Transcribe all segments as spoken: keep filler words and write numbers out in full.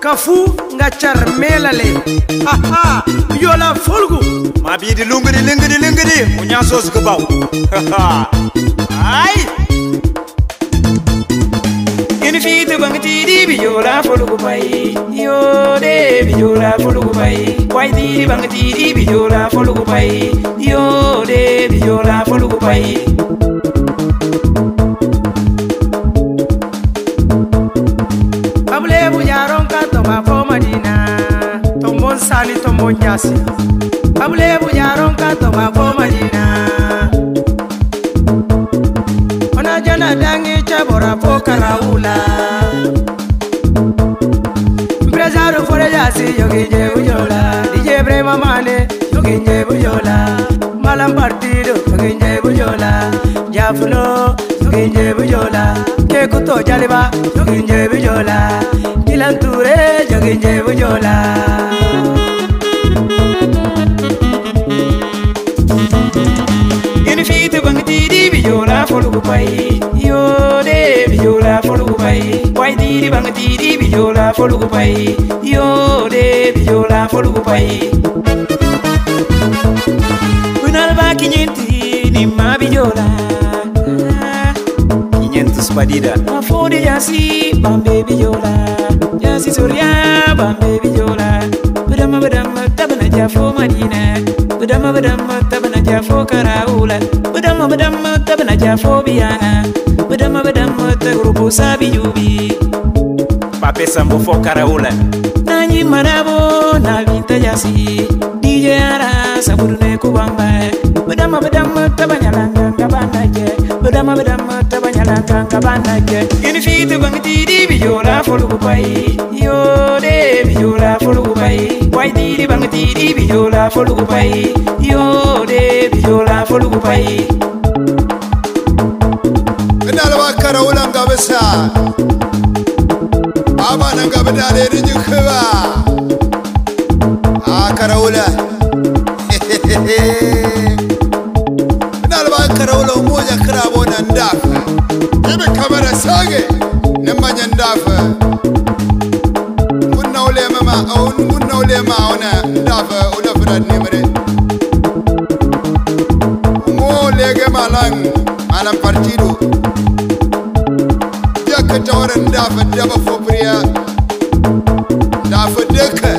kafu ngachar melale aha yola folgu ma bi di lungudi lingudi lingudi munya sos ke bau ai ini fitu bangti di bi yola folgu pai yo de bi yola folgu pai wai di bangti di bi yola folgu pai yo de bi yola folgu pai abule bu yaron ka to ma fo madina to mon sani to mon nyasi abule bu yaron ka to ma fo madina ona jana dangi chabora fo karaula Brazaro fore jasi yogi je bujola dije brema mane yogi je bujola malam partido yogi je bujola jafuno yogi je bujola ke kuto jaliba yogi je bujola dilanture yogi je bujola ini fitu bangti di bijola folu pai yo de bijola folu pai wai di bangti di bijola folu pai yo de bijola folu pai kunal ba kinyenti ni ma bijola quinhentos padida afode yasi bambe bijola yasi surya bambe bijola badama badama tabana jafo madina badama badama tabana jafo karaula badama badama tabana jafo biana badama badama tagrupo sabi yubi pape sambo fo karaula nanyi manabo na vinta yasi dj ara sabudune kubamba badama badama tabanya langa ngabana je badama badama tabanya langa ngabana je ini fitu bangti di bijola folu pai yo de bijola folu pai wai di bangti di bijola folu pai yo de bijola folu pai inala ba karaula ngabesa aba nangabda le rinju khwa a karaula inala ba karaula moja krabo na ndafa ibe kamera sage nemanya ndafa kunna ule mama au kunna ule mauna ndafa ula frad nimre mo lege malang malam partido jaka tawara ndafa daba fobria ndafa deka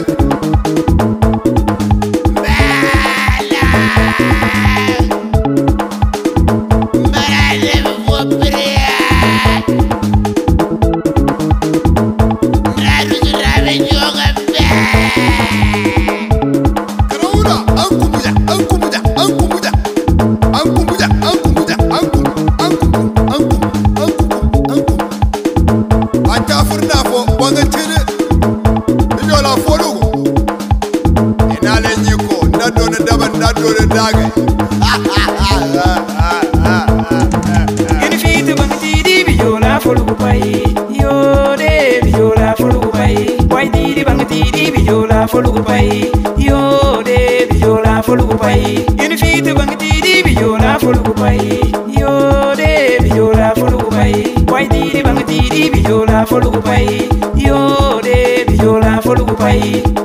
ini fitu bangti di bijola folu pai yo de bijola folu pai wai di bangti di bijola folu pai yo de bijola folu pai ini fitu bangti di bijola folu pai yo de bijola folu pai wai di bangti di bijola folu pai yo de bijola folu pai